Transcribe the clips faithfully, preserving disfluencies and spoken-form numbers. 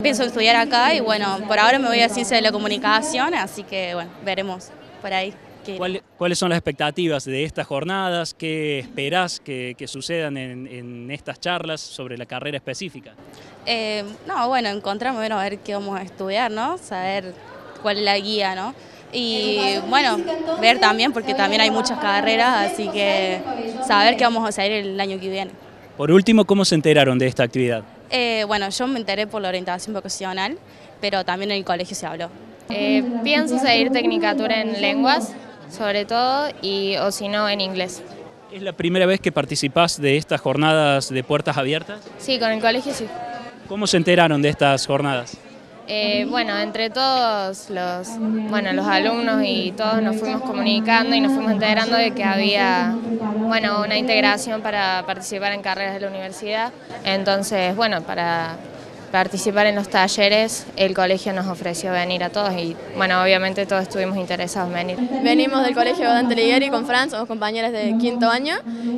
Pienso estudiar acá y bueno, por ahora me voy a Ciencia de la Comunicación, así que bueno, veremos por ahí. ¿Cuál, ¿Cuáles son las expectativas de estas jornadas? ¿Qué esperás que, que sucedan en, en estas charlas sobre la carrera específica? Eh, no, bueno, encontrarme, bueno, a ver qué vamos a estudiar, ¿no? Saber cuál es la guía, ¿no? Y bueno, ver también, porque también hay muchas carreras, así que saber qué vamos a hacer el año que viene. Por último, ¿cómo se enteraron de esta actividad? Eh, bueno, yo me enteré por la orientación vocacional, pero también en el colegio se habló. Eh, pienso seguir tecnicatura en lenguas, sobre todo, y o si no, en inglés. ¿Es la primera vez que participás de estas jornadas de puertas abiertas? Sí, con el colegio sí. ¿Cómo se enteraron de estas jornadas? Eh, bueno, entre todos los, bueno, los alumnos y todos nos fuimos comunicando y nos fuimos enterando de que había, bueno, una integración para participar en carreras de la universidad. Entonces, bueno, para participar en los talleres, el colegio nos ofreció venir a todos y, bueno, obviamente todos estuvimos interesados en venir. Venimos del colegio Dante Alighieri con Fran, somos compañeras de quinto año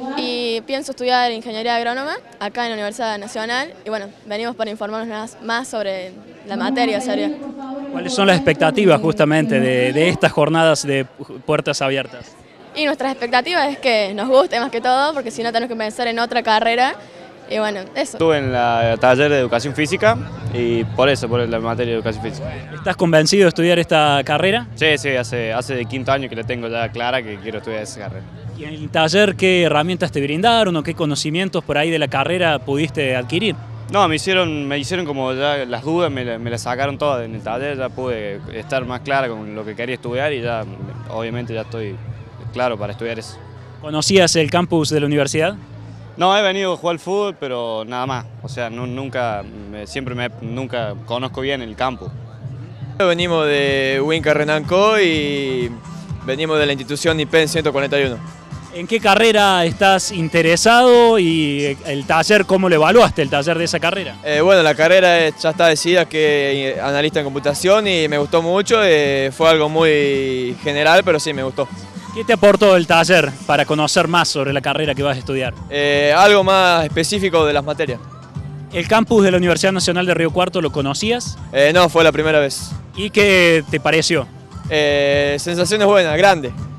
y pienso estudiar ingeniería agrónoma acá en la Universidad Nacional y bueno, venimos para informarnos más, más sobre la materia seria. ¿Cuáles son las expectativas justamente de, de estas jornadas de puertas abiertas? Y nuestras expectativas es que nos guste más que todo, porque si no tenemos que pensar en otra carrera. Y bueno, eso. Estuve en la taller de educación física y por eso, por la materia de educación física. ¿Estás convencido de estudiar esta carrera? Sí, sí, hace, hace de quinto año que la tengo ya clara que quiero estudiar esa carrera. ¿Y en el taller qué herramientas te brindaron o qué conocimientos por ahí de la carrera pudiste adquirir? No, me hicieron, me hicieron como ya las dudas, me, me las sacaron todas en el taller, ya pude estar más clara con lo que quería estudiar y ya, obviamente ya estoy claro para estudiar eso. ¿Conocías el campus de la universidad? No, he venido a jugar al fútbol, pero nada más. O sea, no, nunca, siempre me, nunca conozco bien el campo. Venimos de Winca Renanco y venimos de la institución I P E N ciento cuarenta y uno. ¿En qué carrera estás interesado y el taller, cómo lo evaluaste, el taller de esa carrera? Eh, bueno, la carrera es, ya está decidida, que analista en computación y me gustó mucho. Eh, fue algo muy general, pero sí, me gustó. ¿Qué te aportó el taller para conocer más sobre la carrera que vas a estudiar? Eh, algo más específico de las materias. ¿El campus de la Universidad Nacional de Río Cuarto lo conocías? Eh, no, fue la primera vez. ¿Y qué te pareció? Eh, sensaciones buenas, grande.